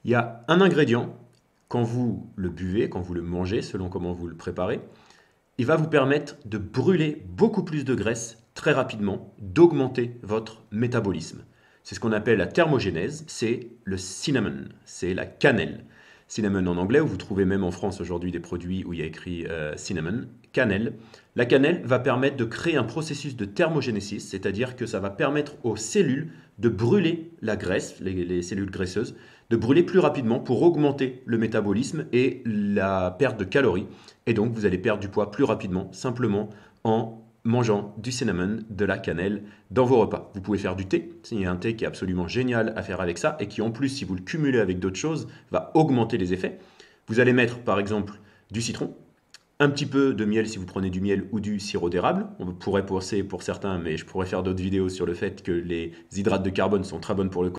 Il y a un ingrédient, quand vous le buvez, quand vous le mangez, selon comment vous le préparez, il va vous permettre de brûler beaucoup plus de graisse très rapidement, d'augmenter votre métabolisme. C'est ce qu'on appelle la thermogénèse, c'est le cinnamon, c'est la cannelle. Cinnamon en anglais, où vous trouvez même en France aujourd'hui des produits où il y a écrit cinnamon, cannelle. La cannelle va permettre de créer un processus de thermogénésis, c'est-à-dire que ça va permettre aux cellules de brûler la graisse, les cellules graisseuses, de brûler plus rapidement pour augmenter le métabolisme et la perte de calories. Et donc, vous allez perdre du poids plus rapidement, simplement en mangeant du cinnamon, de la cannelle dans vos repas. Vous pouvez faire du thé. Il y a un thé qui est absolument génial à faire avec ça et qui, en plus, si vous le cumulez avec d'autres choses, va augmenter les effets. Vous allez mettre, par exemple, du citron, un petit peu de miel si vous prenez du miel ou du sirop d'érable. On pourrait penser pour certains, mais je pourrais faire d'autres vidéos sur le fait que les hydrates de carbone sont très bonnes pour le corps.